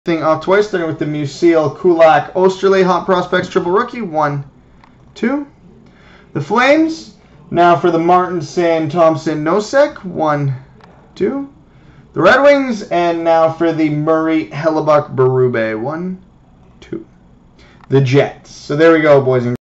Thing off twice, starting with the Musial, Kulak, Osterley, Hot Prospects, Triple Rookie. 1, 2. The Flames. Now for the Martinson, Thompson, Nosek. 1, 2. The Red Wings. And now for the Murray, Hellebuck, Berube. 1, 2. The Jets. So there we go, boys and girls.